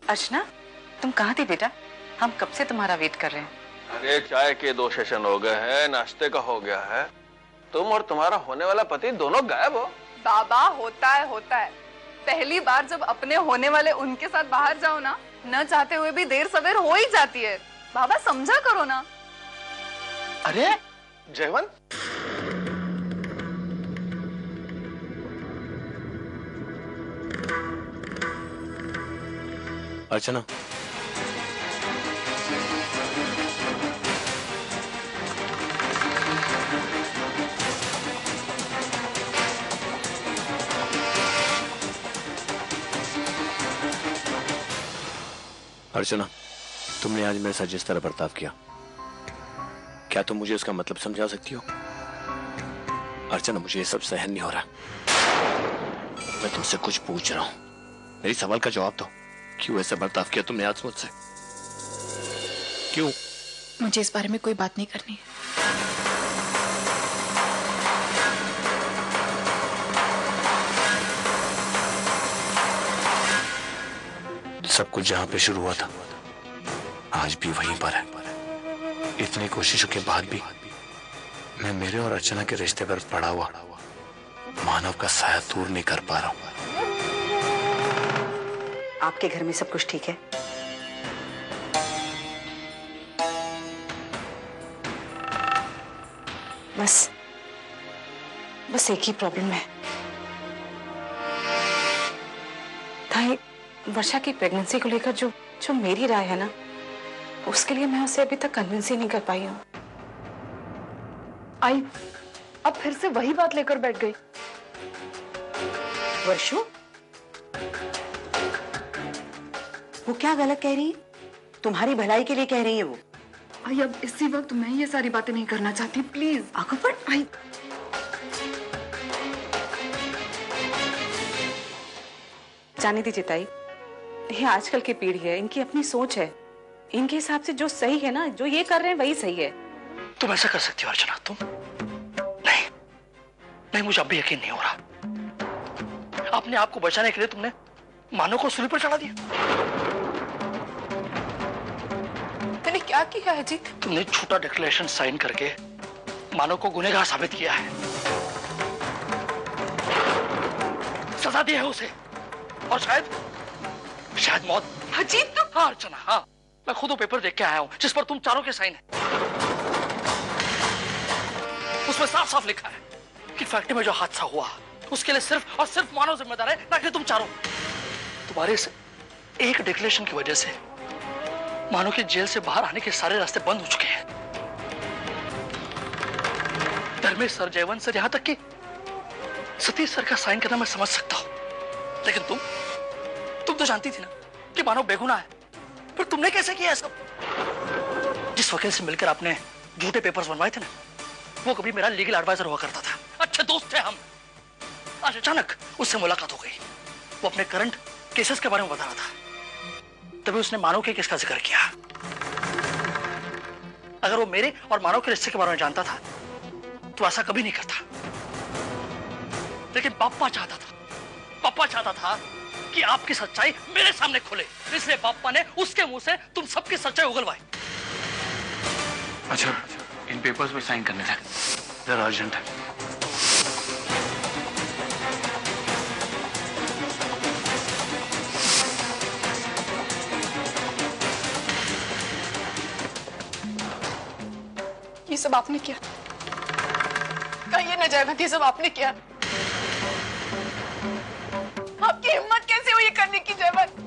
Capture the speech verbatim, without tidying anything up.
अर्चना, तुम कहाँ थी बेटा? हम कब से तुम्हारा वेट कर रहे हैं। अरे चाय के दो सेशन हो गए हैं, नाश्ते का हो गया है, तुम और तुम्हारा होने वाला पति दोनों गायब हो। बाबा होता है होता है, पहली बार जब अपने होने वाले उनके साथ बाहर जाओ ना, न चाहते हुए भी देर सवेर हो ही जाती है। बाबा समझा करो ना। अरे जयवंत, अर्चना, अर्चना, तुमने आज मेरे साथ जिस तरह बर्ताव किया, क्या तुम मुझे उसका मतलब समझा सकती हो? अर्चना, मुझे ये सब सहन नहीं हो रहा। मैं तुमसे कुछ पूछ रहा हूं, मेरी सवाल का जवाब दो। क्यों ऐसा बर्ताव किया तुमने आज मुझसे? क्यों? मुझे इस बारे में कोई बात नहीं करनी है। सब कुछ जहां पे शुरू हुआ था आज भी वहीं पर है। इतनी कोशिशों के बाद भी मैं मेरे और अर्चना के रिश्ते पर पड़ा हुआ मानव का साया दूर नहीं कर पा रहा हूं। आपके घर में सब कुछ ठीक है? बस बस एक ही प्रॉब्लम है। भाई, वर्षा की प्रेगनेंसी को लेकर जो जो मेरी राय है ना, उसके लिए मैं उसे अभी तक कन्विंस ही नहीं कर पाई हूँ। आई अब फिर से वही बात लेकर बैठ गई। वर्षु, वो क्या गलत कह रही है? तुम्हारी भलाई के लिए कह रही है वो। आई अब इसी वक्त मैं ये सारी बातें नहीं करना चाहती, प्लीज। आंखों पर आई। जाने दीजिए ताई, ये आजकल की पीढ़ी है, इनकी अपनी सोच है। इनके हिसाब से जो सही है ना, जो ये कर रहे हैं वही सही है। तुम ऐसा कर सकती हो अर्चना? तुम नहीं नहीं, मुझे अब भी यकीन नहीं हो रहा। अपने आप को बचाने के लिए तुमने मानव को सूली पर चढ़ा दिया। मैंने क्या किया है जी? तुमने झूठा डिक्लेरेशन साइन करके मानव को गुनहगार साबित किया है, सजा दी है उसे, और शायद शायद मौत। अजीब। तो हाँ अर्चना, हाँ, मैं खुद वो पेपर देख के आया हूं जिस पर तुम चारों के साइन है। उसमें साफ साफ लिखा है कि फैक्ट्री में जो हादसा हुआ उसके लिए सिर्फ और सिर्फ मानव जिम्मेदार है, ना कि तुम चारों। तुम्हारे इस एक डिक्लेरेशन की वजह से मानव के जेल से बाहर आने के सारे रास्ते बंद हो चुके हैं। धर्मेश सर, जयवंत सर, यहां तक कि सतीश सर का साइन करना मैं समझ सकता हूं, लेकिन तुम तुम तो जानती थी ना कि मानव बेगुनाह है, पर तुमने कैसे किया सब? जिस वकील से मिलकर आपने झूठे पेपर्स बनवाए थे ना, वो कभी मेरा लीगल एडवाइजर हुआ करता था, अच्छे दोस्त थे हम। आज अचानक उससे मुलाकात हो गई, वो अपने करंट केसेस के बारे में बता रहा था, तभी उसने मानव के केस का जिक्र किया। अगर वो मेरे और मानव के रिश्ते के बारे में जानता था तो ऐसा कभी नहीं करता, लेकिन पापा चाहता था पापा चाहता था कि आपकी सच्चाई मेरे सामने खुले, इसलिए पापा ने उसके मुंह से तुम सबकी सच्चाई उगलवाई। अच्छा, इन पेपर्स पे साइन करने थे, जरा अर्जेंट है। ये सब आपने किया? कहिए ना जयवंत, ये सब आपने किया? आपकी हिम्मत कैसे हुई ये करने की जयवंत?